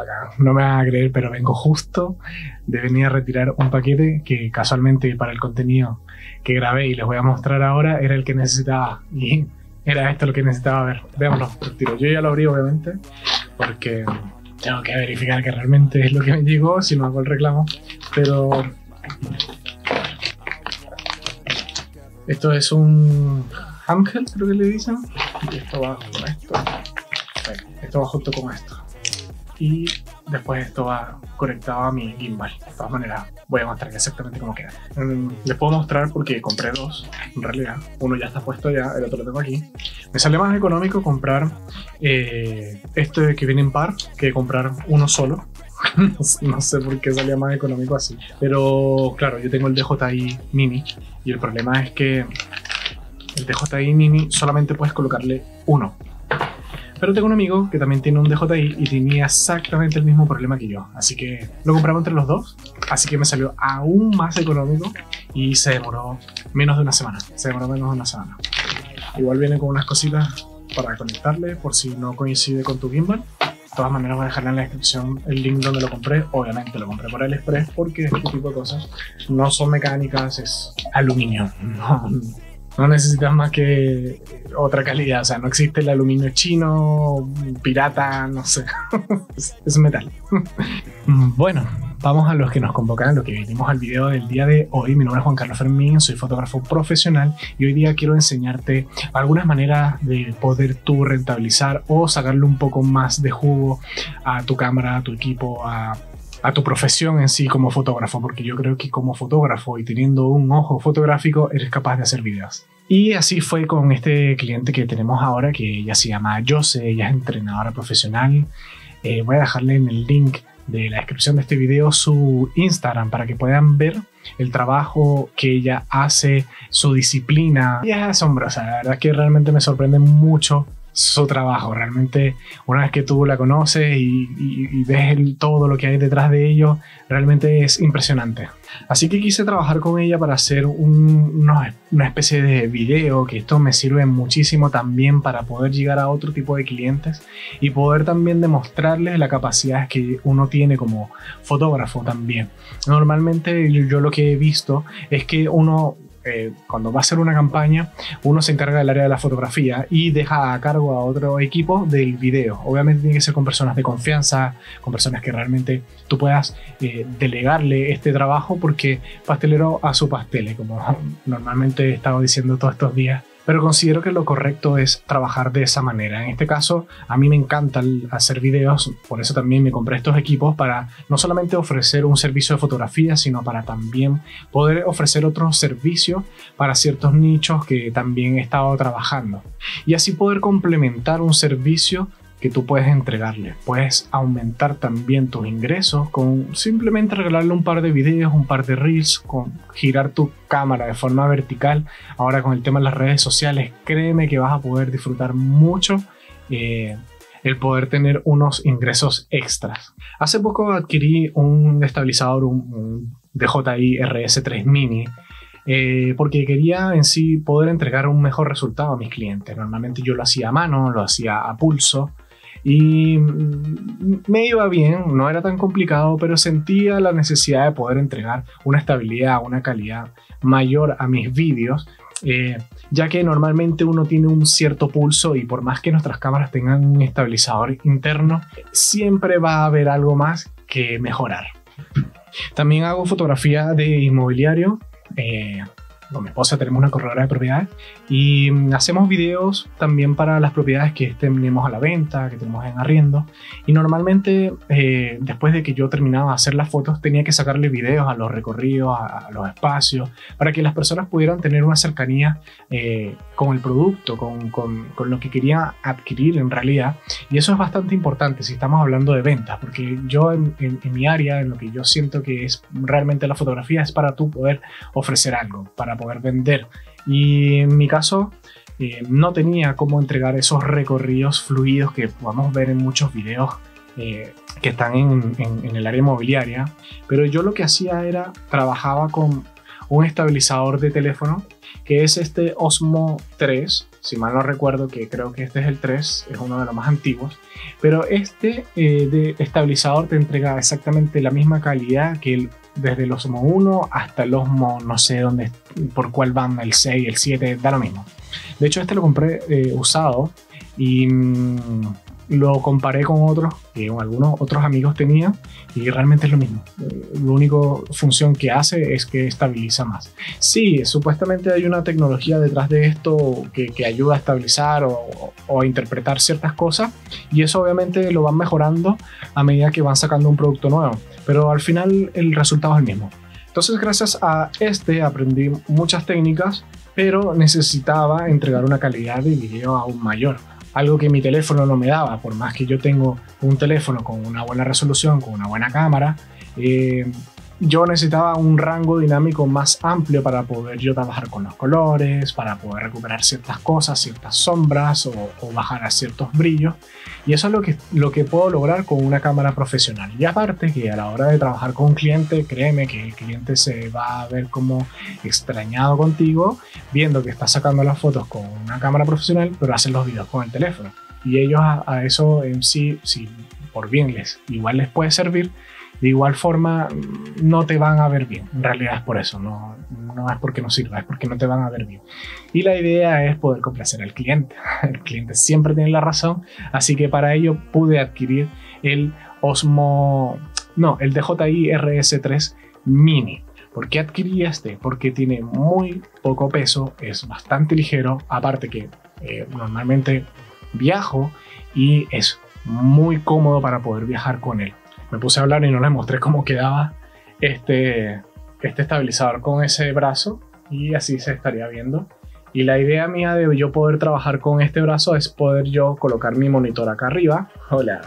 acá. No me van a creer, pero vengo justo de venir a retirar un paquete que casualmente para el contenido que grabé y les voy a mostrar ahora era el que necesitaba. Y era esto lo que necesitaba ver. Veámoslo por tiro. Yo ya lo abrí, obviamente, porque tengo que verificar que realmente es lo que me llegó, si no hago el reclamo. Pero esto es un Ángel, creo que le dicen. Y esto va con esto. Esto va junto con esto. Y después esto va conectado a mi gimbal. De todas maneras, voy a mostrar exactamente cómo queda. Les puedo mostrar porque compré dos, en realidad. Uno ya está puesto ya, el otro lo tengo aquí. Me sale más económico comprar este que viene en par que comprar uno solo. No sé por qué salía más económico así. Pero claro, yo tengo el DJI Mini y el problema es que el DJI Mini solamente puedes colocarle uno. Pero tengo un amigo que también tiene un DJI y tenía exactamente el mismo problema que yo. Así que lo compramos entre los dos. Así que me salió aún más económico y se demoró menos de una semana. Igual viene con unas cositas para conectarle por si no coincide con tu gimbal. De todas maneras voy a dejar en la descripción el link donde lo compré. Obviamente lo compré por AliExpress porque este tipo de cosas no son mecánicas, es aluminio. No necesitas más que otra calidad, o sea, no existe el aluminio chino, pirata, no sé, es metal. Bueno, vamos a los que nos convocan, a lo que vinimos al video del día de hoy. Mi nombre es Juan Carlos Fermín, soy fotógrafo profesional y hoy día quiero enseñarte algunas maneras de poder tú rentabilizar o sacarle un poco más de jugo a tu cámara, a tu equipo, a tu profesión en sí como fotógrafo, porque yo creo que como fotógrafo y teniendo un ojo fotográfico eres capaz de hacer videos. Y así fue con este cliente que tenemos ahora, que ella se llama Jose, ella es entrenadora profesional. Voy a dejarle en el link de la descripción de este video su Instagram para que puedan ver el trabajo que ella hace, su disciplina. Ella es asombrosa, la verdad es que realmente me sorprende mucho su trabajo. Realmente una vez que tú la conoces y ves todo lo que hay detrás de ello, realmente es impresionante. Así que quise trabajar con ella para hacer una especie de video, que esto me sirve muchísimo también para poder llegar a otro tipo de clientes y poder también demostrarles la capacidad que uno tiene como fotógrafo también. Normalmente yo lo que he visto es que uno cuando va a hacer una campaña, uno se encarga del área de la fotografía y deja a cargo a otro equipo del video. Obviamente tiene que ser con personas de confianza, con personas que realmente tú puedas delegarle este trabajo, porque pastelero a su pastel, como normalmente he estado diciendo todos estos días. Pero considero que lo correcto es trabajar de esa manera. En este caso, a mí me encanta hacer videos, por eso también me compré estos equipos, para no solamente ofrecer un servicio de fotografía, sino para también poder ofrecer otros servicios para ciertos nichos que también he estado trabajando. Y así poder complementar un servicio que tú puedes entregarle. Puedes aumentar también tus ingresos con simplemente regalarle un par de videos, un par de reels, con girar tu cámara de forma vertical. Ahora con el tema de las redes sociales, créeme que vas a poder disfrutar mucho el poder tener unos ingresos extras. Hace poco adquirí un estabilizador, un DJI RS3 Mini, porque quería en sí poder entregar un mejor resultado a mis clientes. Normalmente yo lo hacía a mano, lo hacía a pulso y me iba bien, no era tan complicado, pero sentía la necesidad de poder entregar una estabilidad, una calidad mayor a mis vídeos, ya que normalmente uno tiene un cierto pulso y por más que nuestras cámaras tengan un estabilizador interno, siempre va a haber algo más que mejorar. También hago fotografía de inmobiliario. Con mi esposa tenemos una corredora de propiedades y hacemos videos también para las propiedades que tenemos a la venta, que tenemos en arriendo, y normalmente después de que yo terminaba de hacer las fotos tenía que sacarle videos a los recorridos, a los espacios, para que las personas pudieran tener una cercanía con el producto, con lo que querían adquirir en realidad. Y eso es bastante importante si estamos hablando de ventas, porque yo en mi área, en lo que yo siento que es realmente la fotografía, es para tú poder ofrecer algo, para poder vender. Y en mi caso no tenía cómo entregar esos recorridos fluidos que podemos ver en muchos videos que están en el área inmobiliaria, pero yo lo que hacía era trabajaba con un estabilizador de teléfono que es este Osmo 3, si mal no recuerdo, que creo que este es el 3, es uno de los más antiguos, pero este de estabilizador te entrega exactamente la misma calidad que el, desde el Osmo 1 hasta el Osmo, no sé dónde, por cuál van, el 6, el 7, da lo mismo. De hecho, este lo compré usado y lo comparé con otros que algunos otros amigos tenían y realmente es lo mismo. La única función que hace es que estabiliza más. Sí, supuestamente hay una tecnología detrás de esto que ayuda a estabilizar o a interpretar ciertas cosas, y eso obviamente lo van mejorando a medida que van sacando un producto nuevo, pero al final el resultado es el mismo. Entonces, gracias a este aprendí muchas técnicas, pero necesitaba entregar una calidad de video aún mayor. Algo que mi teléfono no me daba, por más que yo tengo un teléfono con una buena resolución, con una buena cámara, yo necesitaba un rango dinámico más amplio para poder yo trabajar con los colores, para poder recuperar ciertas cosas, ciertas sombras o bajar a ciertos brillos. Y eso es lo que puedo lograr con una cámara profesional. Y aparte que a la hora de trabajar con un cliente, créeme que el cliente se va a ver como extrañado contigo, viendo que estás sacando las fotos con una cámara profesional, pero hacen los videos con el teléfono. Y ellos a eso en sí, si por bien igual les puede servir, de igual forma no te van a ver bien. En realidad es por eso, no es porque no sirva, es porque no te van a ver bien. Y la idea es poder complacer al cliente. El cliente siempre tiene la razón, así que para ello pude adquirir el el DJI RS3 Mini. ¿Por qué adquirí este? Porque tiene muy poco peso, es bastante ligero, aparte que normalmente viajo y es muy cómodo para poder viajar con él. Me puse a hablar y no les mostré cómo quedaba este estabilizador con ese brazo, y así se estaría viendo. Y la idea mía de yo poder trabajar con este brazo es poder yo colocar mi monitor acá arriba. Hola.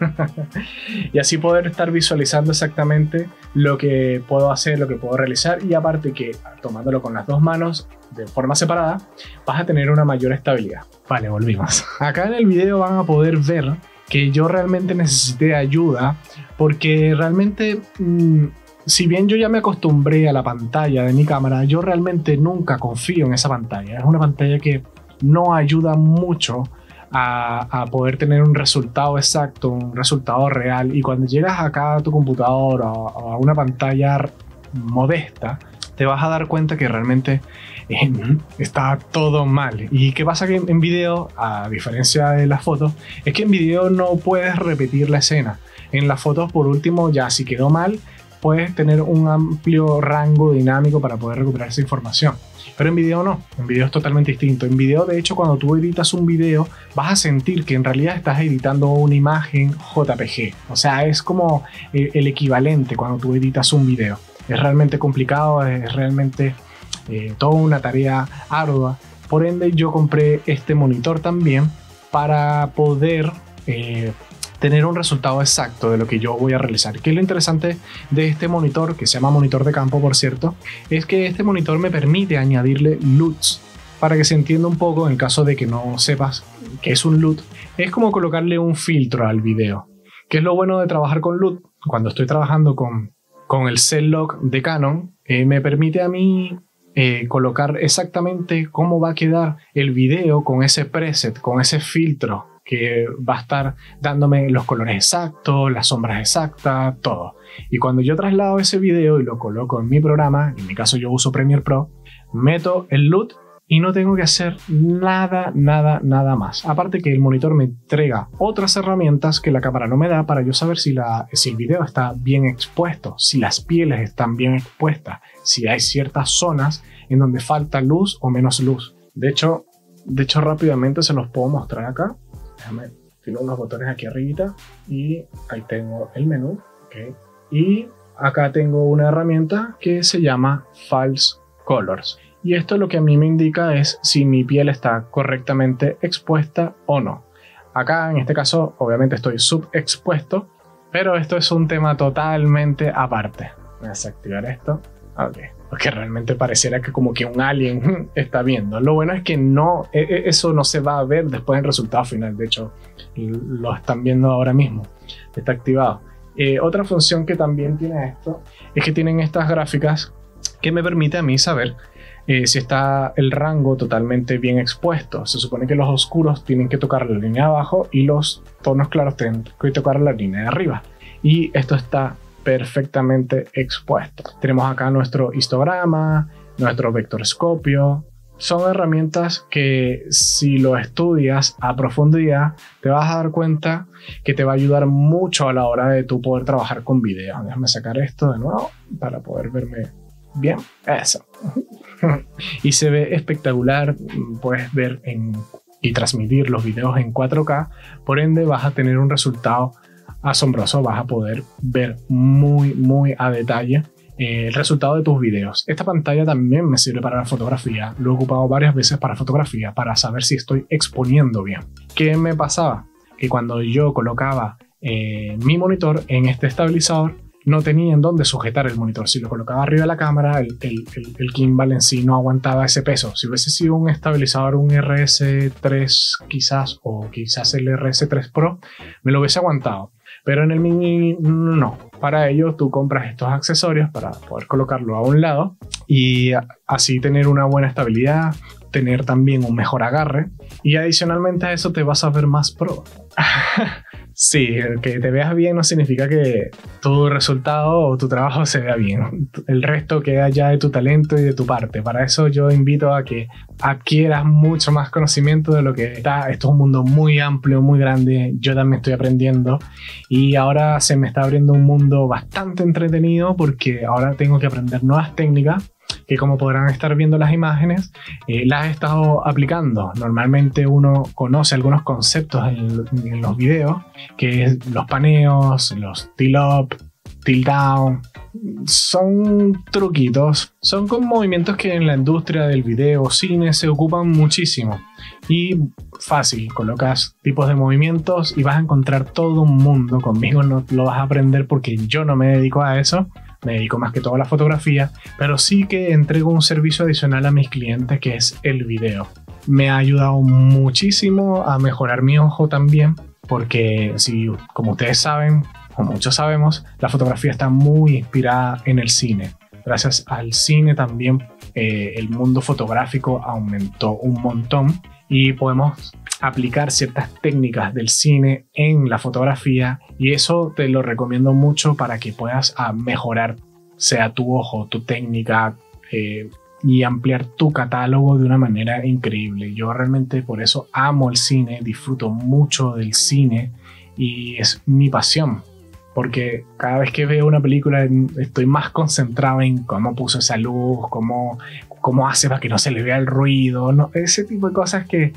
Y así poder estar visualizando exactamente lo que puedo hacer, lo que puedo realizar, y aparte que tomándolo con las dos manos de forma separada vas a tener una mayor estabilidad. Vale, volvimos. Acá en el video van a poder ver que yo realmente necesité ayuda, porque realmente, si bien yo ya me acostumbré a la pantalla de mi cámara, yo realmente nunca confío en esa pantalla. Es una pantalla que no ayuda mucho a poder tener un resultado exacto, un resultado real. Y cuando llegas acá a tu computador o a una pantalla modesta, te vas a dar cuenta que realmente está todo mal. ¿Y qué pasa? Que en video, a diferencia de las fotos, es que en video no puedes repetir la escena. En las fotos, por último, ya si quedó mal, puedes tener un amplio rango dinámico para poder recuperar esa información. Pero en video no, en video es totalmente distinto. En video, de hecho, cuando tú editas un video, vas a sentir que en realidad estás editando una imagen JPG. O sea, es como el equivalente cuando tú editas un video. Es realmente complicado, es realmente toda una tarea ardua. Por ende, yo compré este monitor también para poder tener un resultado exacto de lo que yo voy a realizar. ¿Qué es lo interesante de este monitor, que se llama monitor de campo, por cierto? Es que este monitor me permite añadirle LUTs. Para que se entienda un poco, en caso de que no sepas qué es un LUT, es como colocarle un filtro al video. ¿Qué es lo bueno de trabajar con LUT? Cuando estoy trabajando con el C-Log de Canon, me permite a mí colocar exactamente cómo va a quedar el video con ese preset, con ese filtro que va a estar dándome los colores exactos, las sombras exactas, todo. Y cuando yo traslado ese video y lo coloco en mi programa, en mi caso yo uso Premiere Pro, meto el LUT y no tengo que hacer nada más. Aparte que el monitor me entrega otras herramientas que la cámara no me da para yo saber si el video está bien expuesto, si las pieles están bien expuestas, si hay ciertas zonas en donde falta luz o menos luz. De hecho rápidamente se los puedo mostrar acá. Déjame fijar unos botones aquí arribita y ahí tengo el menú. Okay. Y acá tengo una herramienta que se llama False Colors. Y esto lo que a mí me indica es si mi piel está correctamente expuesta o no. Acá en este caso obviamente estoy subexpuesto, pero esto es un tema totalmente aparte. Voy a desactivar esto. Ok. Porque realmente pareciera que como que un alien está viendo. Lo bueno es que no, eso no se va a ver después del resultado final. De hecho, lo están viendo ahora mismo. Está activado. Otra función que también tiene esto es que tienen estas gráficas que me permite a mí saber si está el rango totalmente bien expuesto. Se supone que los oscuros tienen que tocar la línea de abajo y los tonos claros tienen que tocar la línea de arriba. Y esto está perfectamente expuesto. Tenemos acá nuestro histograma, nuestro vectorscopio. Son herramientas que si lo estudias a profundidad te vas a dar cuenta que te va a ayudar mucho a la hora de tú poder trabajar con videos. Déjame sacar esto de nuevo para poder verme bien. Eso. Y se ve espectacular. Puedes ver y transmitir los videos en 4K. Por ende vas a tener un resultado asombroso. Vas a poder ver muy a detalle el resultado de tus videos. Esta pantalla también me sirve para la fotografía. Lo he ocupado varias veces para fotografía, para saber si estoy exponiendo bien. ¿Qué me pasaba? Que cuando yo colocaba mi monitor en este estabilizador, no tenía en dónde sujetar el monitor. Si lo colocaba arriba de la cámara, el gimbal en sí no aguantaba ese peso. Si hubiese sido un estabilizador, un RS3 quizás, o quizás el RS3 Pro, me lo hubiese aguantado. Pero en el Mini no. Para ello tú compras estos accesorios para poder colocarlo a un lado y así tener una buena estabilidad, tener también un mejor agarre, y adicionalmente a eso te vas a ver más pro. Sí, que te veas bien no significa que tu resultado o tu trabajo se vea bien. El resto queda ya de tu talento y de tu parte. Para eso yo invito a que adquieras mucho más conocimiento de lo que está. Esto es un mundo muy amplio, muy grande. Yo también estoy aprendiendo y ahora se me está abriendo un mundo bastante entretenido porque ahora tengo que aprender nuevas técnicas que, como podrán estar viendo las imágenes, las he estado aplicando. Normalmente uno conoce algunos conceptos en los videos, que es los paneos, los tilt up, tilt down. Son truquitos, son con movimientos que en la industria del video o cine se ocupan muchísimo. Y fácil, colocas tipos de movimientos y vas a encontrar todo un mundo. Conmigo no lo vas a aprender porque yo no me dedico a eso. Me dedico más que todo a la fotografía, pero sí que entrego un servicio adicional a mis clientes, que es el video. Me ha ayudado muchísimo a mejorar mi ojo también, porque si, como ustedes saben, o muchos sabemos, la fotografía está muy inspirada en el cine. Gracias al cine también el mundo fotográfico aumentó un montón y podemos aplicar ciertas técnicas del cine en la fotografía, y eso te lo recomiendo mucho para que puedas mejorar, sea tu ojo, tu técnica, y ampliar tu catálogo de una manera increíble. Yo realmente por eso amo el cine, disfruto mucho del cine y es mi pasión, porque cada vez que veo una película estoy más concentrado en cómo puso esa luz, cómo hace para que no se le vea el ruido, ¿no? Ese tipo de cosas que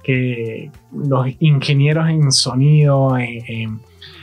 los ingenieros en sonido, en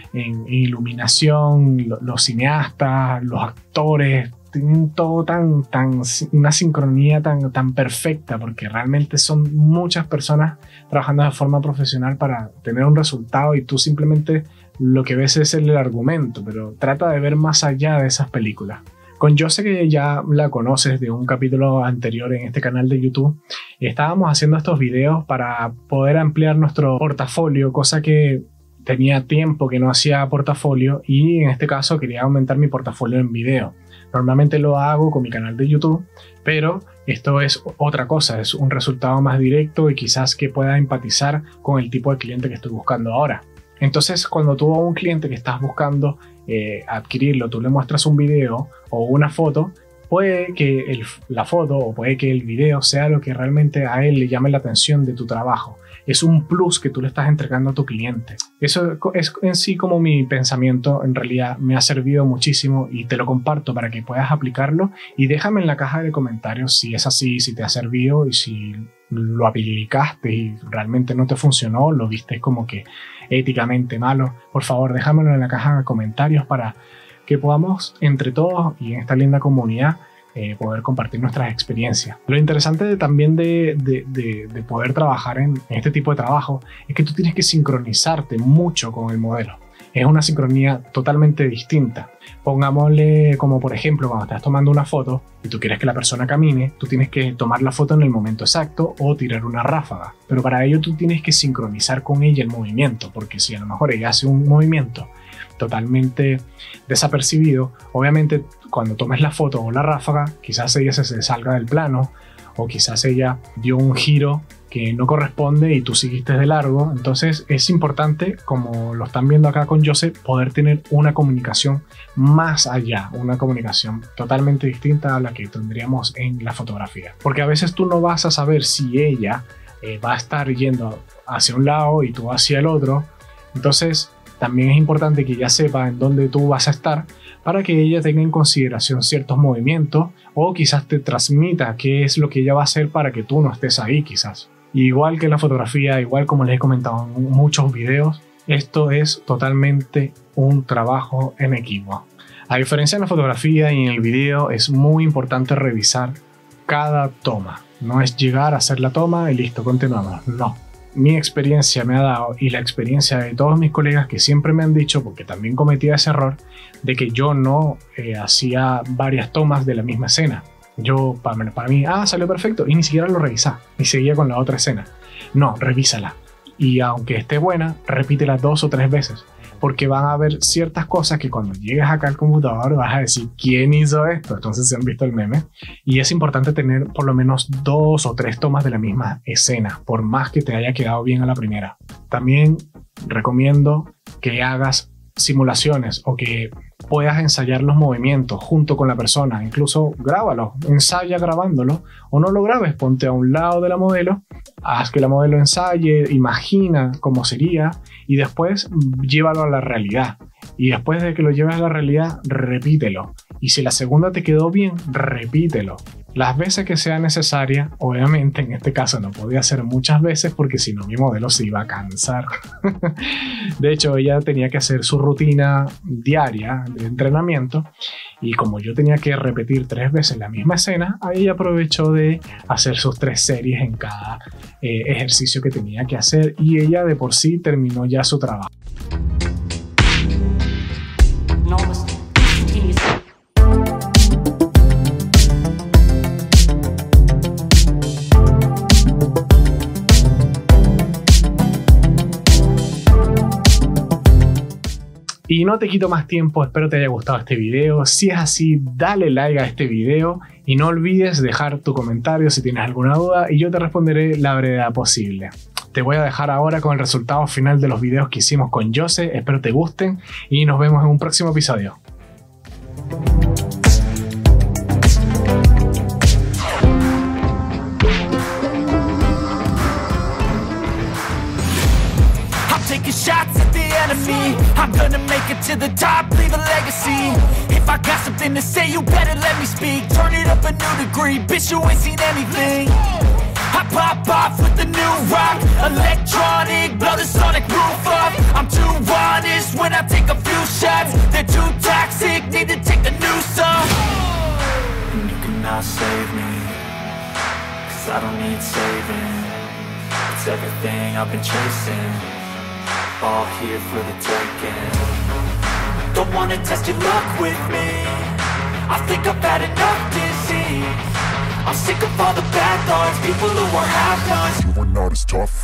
iluminación, los cineastas, los actores, tienen todo una sincronía tan perfecta, porque realmente son muchas personas trabajando de forma profesional para tener un resultado, y tú simplemente lo que ves es el argumento, pero trata de ver más allá de esas películas. Con Jose, que ya la conoces de un capítulo anterior en este canal de YouTube, estábamos haciendo estos videos para poder ampliar nuestro portafolio, cosa que tenía tiempo que no hacía portafolio, y en este caso quería aumentar mi portafolio en video. Normalmente lo hago con mi canal de YouTube, pero esto es otra cosa, es un resultado más directo y quizás que pueda empatizar con el tipo de cliente que estoy buscando ahora. Entonces, cuando tú a un cliente que estás buscando adquirirlo, tú le muestras un video o una foto, puede que la foto o puede que el video sea lo que realmente a él le llame la atención de tu trabajo. Es un plus que tú le estás entregando a tu cliente. Eso es en sí como mi pensamiento. En realidad me ha servido muchísimo y te lo comparto para que puedas aplicarlo, y déjame en la caja de comentarios si es así, si te ha servido y si lo aplicaste y realmente no te funcionó, lo viste como que éticamente malo. Por favor, déjamelo en la caja de comentarios para que podamos entre todos y en esta linda comunidad poder compartir nuestras experiencias. Lo interesante también de poder trabajar en este tipo de trabajo es que tú tienes que sincronizarte mucho con el modelo. Es una sincronía totalmente distinta. Pongámosle como por ejemplo cuando estás tomando una foto y tú quieres que la persona camine, tú tienes que tomar la foto en el momento exacto o tirar una ráfaga. Pero para ello tú tienes que sincronizar con ella el movimiento, porque si a lo mejor ella hace un movimiento totalmente desapercibido, obviamente cuando tomes la foto o la ráfaga, quizás ella se salga del plano o quizás ella dio un giro que no corresponde y tú seguiste de largo. Entonces es importante, como lo están viendo acá con Jose, poder tener una comunicación más allá, una comunicación totalmente distinta a la que tendríamos en la fotografía, porque a veces tú no vas a saber si ella va a estar yendo hacia un lado y tú hacia el otro. Entonces también es importante que ella sepa en dónde tú vas a estar para que ella tenga en consideración ciertos movimientos, o quizás te transmita qué es lo que ella va a hacer para que tú no estés ahí quizás. Igual que la fotografía, igual como les he comentado en muchos videos, esto es totalmente un trabajo en equipo. A diferencia de la fotografía y en el video, es muy importante revisar cada toma. No es llegar a hacer la toma y listo, continuamos. No. Mi experiencia me ha dado, y la experiencia de todos mis colegas que siempre me han dicho, porque también cometía ese error, de que yo no hacía varias tomas de la misma escena. Yo, para mí, salió perfecto, y ni siquiera lo revisaba, y seguía con la otra escena. No, revísala. Y aunque esté buena, repítela 2 o 3 veces, porque van a haber ciertas cosas que cuando llegues acá al computador vas a decir, ¿quién hizo esto? Entonces se han visto el meme. Y es importante tener por lo menos 2 o 3 tomas de la misma escena, por más que te haya quedado bien a la primera. También recomiendo que hagas simulaciones o que puedas ensayar los movimientos junto con la persona. Incluso grábalo, ensaya grabándolo, o no lo grabes, ponte a un lado de la modelo, haz que la modelo ensaye, imagina cómo sería y después llévalo a la realidad. Y después de que lo lleves a la realidad, repítelo. Y si la segunda te quedó bien, repítelo. Las veces que sea necesaria. Obviamente en este caso no podía hacer muchas veces porque si no mi modelo se iba a cansar. De hecho, ella tenía que hacer su rutina diaria de entrenamiento, y como yo tenía que repetir 3 veces la misma escena, ahí ella aprovechó de hacer sus 3 series en cada ejercicio que tenía que hacer, y ella de por sí terminó ya su trabajo. Y no te quito más tiempo, espero te haya gustado este video. Si es así, dale like a este video y no olvides dejar tu comentario si tienes alguna duda y yo te responderé la brevedad posible. Te voy a dejar ahora con el resultado final de los videos que hicimos con Jose, espero te gusten y nos vemos en un próximo episodio. I'm gonna make it to the top, leave a legacy. If I got something to say, you better let me speak. Turn it up a new degree, bitch, you ain't seen anything. I pop off with the new rock, electronic, blow the sonic roof up. I'm too honest when I take a few shots. They're too toxic, need to take the noose off. And you cannot save me, 'cause I don't need saving. It's everything I've been chasing, all here for the taking. Don't wanna test your luck with me, I think I've had enough disease. I'm sick of all the bad thoughts, people who are half-nots. You were not as tough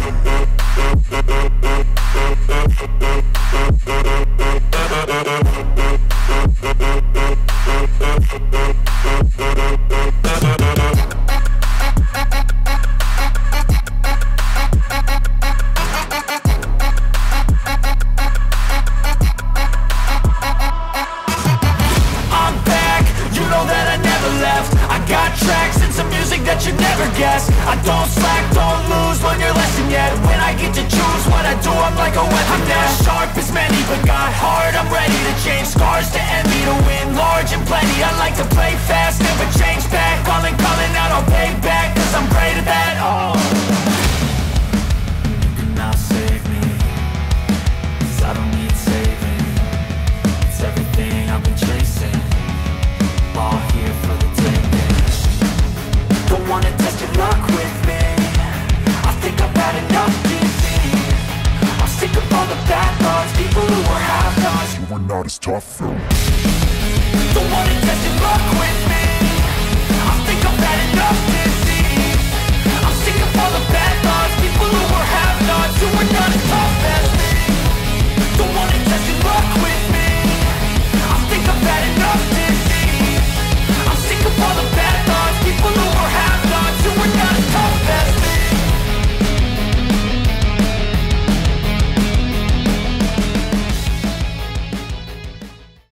I don't slack, don't lose, learn your lesson yet. When I get to choose what I do, I'm like a weapon. I'm not as sharp as many, but got heart, I'm ready to change scars to envy, to win large and plenty. I like to play fast, never change back. Calling out, I'll pay back, 'cause I'm great at that. Oh, you cannot save me, 'cause I don't need saving. It's everything I've been chasing, all here for the taking. Don't wanna test your luck with me, I think I've had enough disease. I'm sick of all the bad thoughts, people who are half-nots. You were not as tough though. Don't wanna test your luck with me, I think I've had enough disease. I'm sick of all the bad thoughts, people who are half-nots. You were not as tough as me. Don't wanna